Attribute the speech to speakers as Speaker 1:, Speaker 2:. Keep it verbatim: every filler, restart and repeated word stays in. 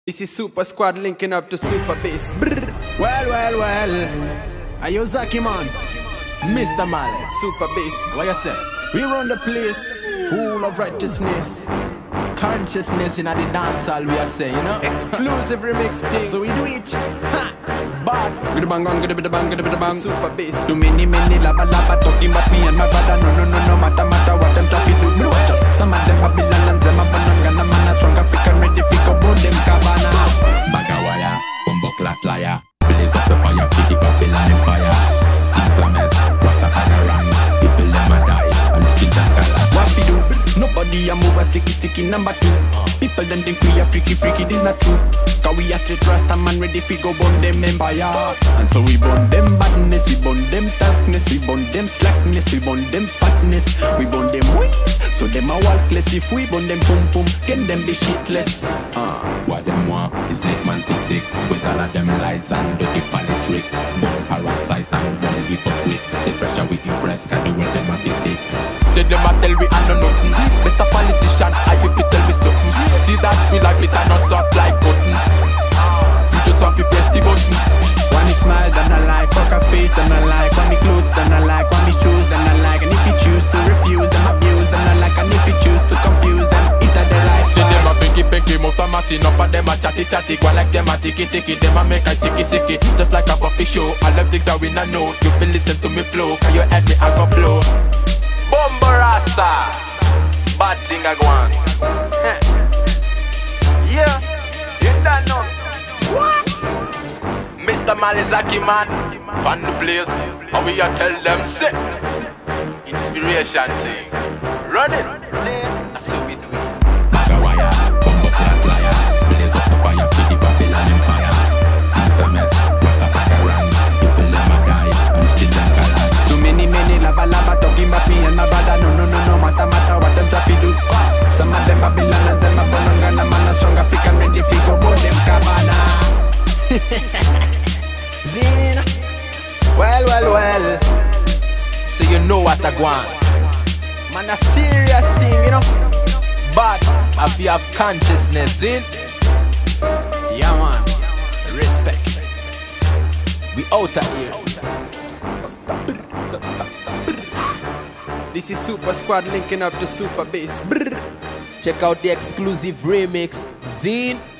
Speaker 1: This is Super Squad linking up to Super Bass. Brrr.
Speaker 2: Well, well, well. Are you Zaki man? Mister Mallet.
Speaker 1: Super Bass.
Speaker 2: What you say? We run the place full of righteousness, consciousness in the dance hall, we are saying, you know?
Speaker 1: Exclusive remix thing.
Speaker 2: So we do it. Ha! Bad.
Speaker 1: Gidda bang bang, gidda bidda bang, gidda bidda bang. Super Bass.
Speaker 2: Too many, many laba laba talking about me and my brother. No, no, no, no matter, matter what them talking do. Bro, some of them Babylon and them a banana man a strong African ready fi go burn them cabana.
Speaker 3: Bagawaya, bumbo clat liar. Blaze up the fire, feed the Babylon empire. Things a mess, what a panorama. People them a die, and still them color.
Speaker 2: What we do? Nobody a move a sticky sticky number two. People them think we a freaky freaky, this not true. Cause we a straight rasta man ready fi go burn them empire. And so we burn them badness, we burn them darkness, we burn them slackness, we burn them fatness, we burn them ways, so them a walkless. If we burn them pum pum, can them be shitless.
Speaker 3: Uh, what them want is make man physics. With all of them lies and dirty politics. Born parasite and born hypocrites. The pressure we impress, can do what them a physics.
Speaker 2: Say them a tell we I know nothing. Mister Politician, I you fi tell me something. See that we like it and not soft like button. You just have to press the button. When me smile, then I like. Poker face, then I like. When me clothes, then I like. When me shoes, then I like. And if you choose to refuse them abuse, then I like. And if you choose to confuse them, it a the right side. See them a finky finky, most of my sin up and them a chatty chatty. Go like them a ticky ticky, them a make a sicky sicky. Just like a puppy show, all them things that we not know. You feel listen to me flow, cause your head me I go blow.
Speaker 4: Bumbo Rasta, bad thing I go on. Yeah, you don't know. What? Mister Malizaki man, fan the place, and we a tell them say, inspiration thing, run it. That's how we do it.
Speaker 3: Bagawaya, bumbo clat liar. Blaze up the fire, feed the Babylon empire. Things a mess, what a panorama. People them a die, and still them color.
Speaker 2: Too many, many laba laba talking about me and my brother. No, no, no, no matter, matter what them try fi do. Some of them Babylon and them a banana man a strong African ready fi go burn them cabana. Zin. Well, well, well.
Speaker 4: So you know what I want.
Speaker 2: Man, a serious thing, you know.
Speaker 4: But if you have consciousness in,
Speaker 2: Yeah, man. Respect.
Speaker 4: we out of here.
Speaker 1: This is Super Squad linking up to Super Bass. Brrr.
Speaker 4: Check out the exclusive remix, Zine.